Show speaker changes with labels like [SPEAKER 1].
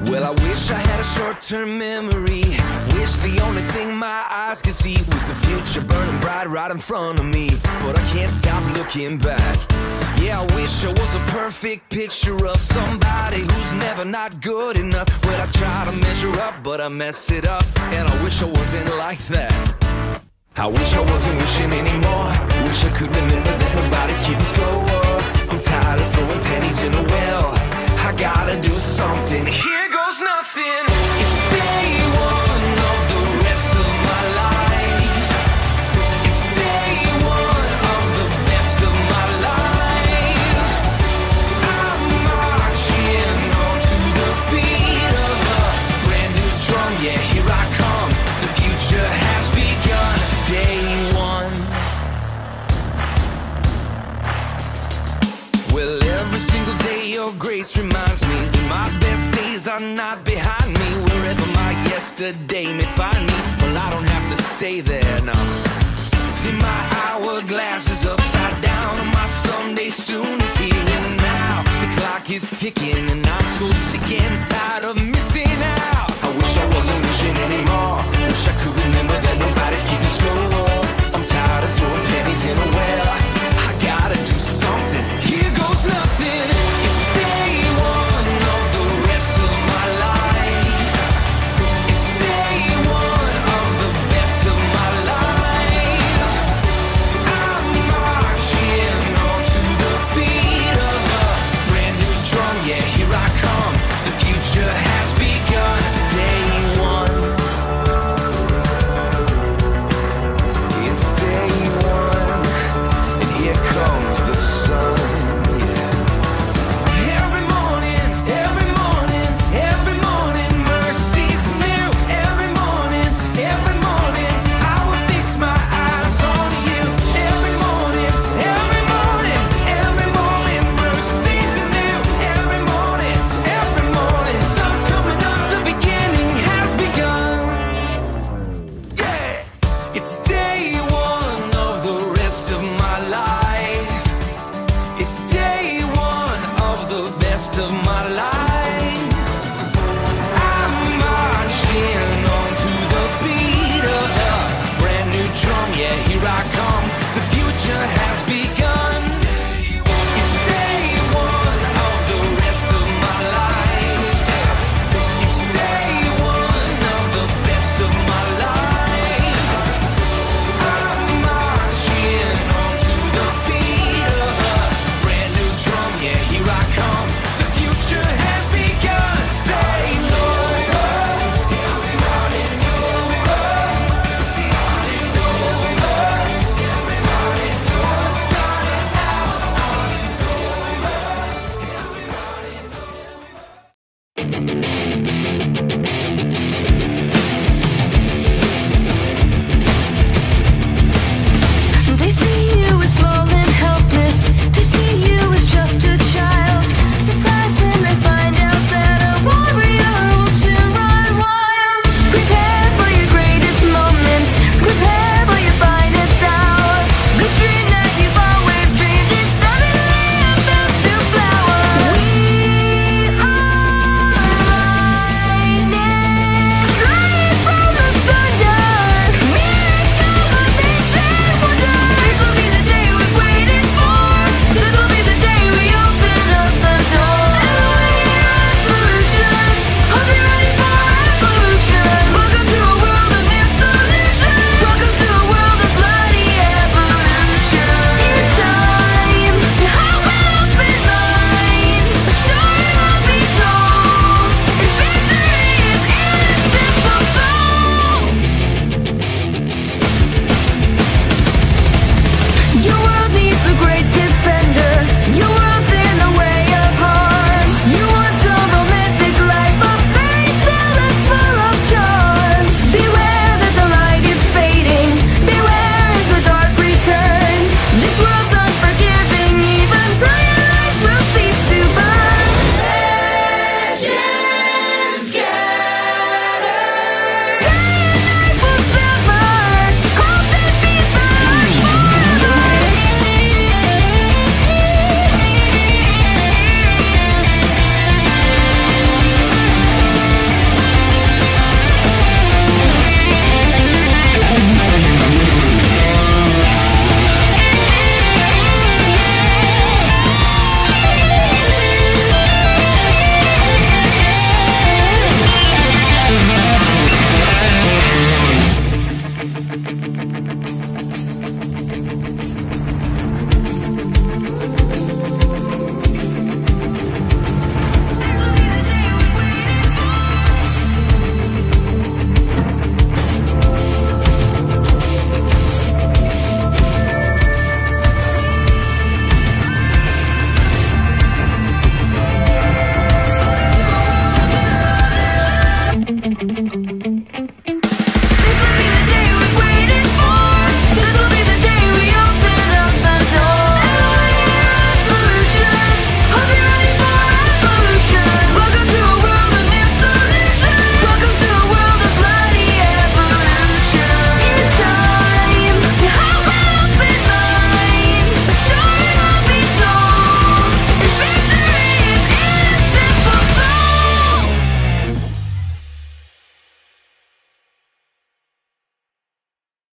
[SPEAKER 1] Well, I wish I had a short-term memory. Wish the only thing my eyes could see was the future burning bright right in front of me. But I can't stop looking back. Yeah, I wish I was a perfect picture of somebody who's never not good enough. Well, I try to measure up, but I mess it up. And I wish I wasn't like that. I wish I wasn't wishing anymore. Wish I could remember that nobody's keeping score. I'm tired of throwing pennies in a well. I gotta do something. Here goes nothing. It's day one of the rest of my life. It's day one of the best of my life. I'm marching on to the beat of a brand new drum. Yeah, here I come. The future has begun. Day one. Well, every single day your grace reminds me that my best days are not behind me. Wherever my yesterday may find me, well, I don't have to stay there now. See, my hourglass is upside down, and my someday soon is here and now. The clock is ticking, and I'm so sick and tired of missing out. I wish I wasn't wishing anymore. Wish I could remember that nobody's keeping score. I'm tired of throwing pennies in a well. I gotta do something. Here goes nothing. It's day one of the rest of my life. It's day one of the best of my life. I'm marching on to the beat of a brand new drum. Yeah, here I come. The future has begun. Day one. It's day one, and here comes the sun. It's day one of the rest of my life. It's day one of the best of my life.